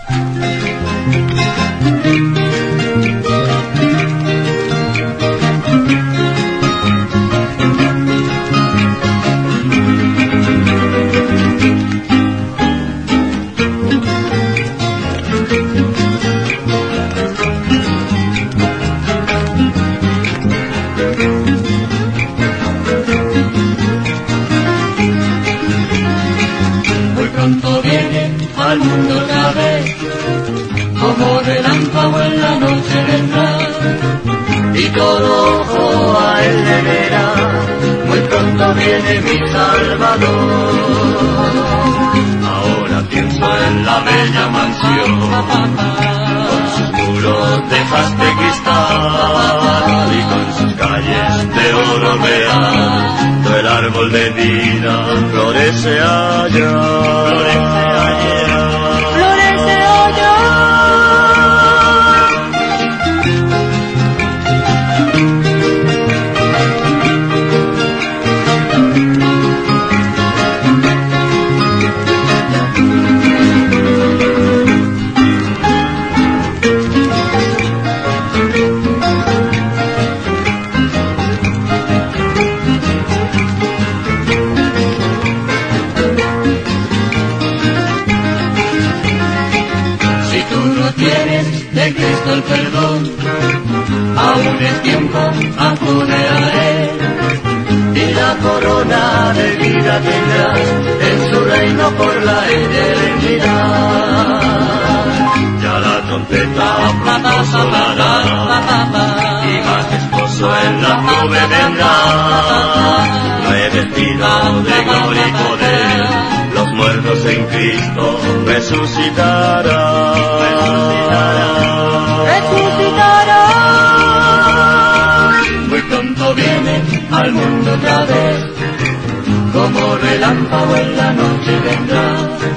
Pronto viene al mundo otra vez, como relámpago en la noche vendrá, y todo ojo a él le verá, muy pronto viene mi Salvador. Ahora pienso en la bella mansión, con sus muros de jaspe cristal, y con sus calles de oro real. El árbol de vida florece allá, florece allá, florece allá. Tienes de Cristo el perdón, aún es tiempo, acude a Él, y la corona de vida tendrás en su reino por la eternidad. Ya la trompeta pronto sonará, y más esposo en la nube vendrá, revestido de gloria y poder, los muertos en Cristo resucitarán. Muy pronto viene al mundo otra vez, como relámpago en la noche vendrá,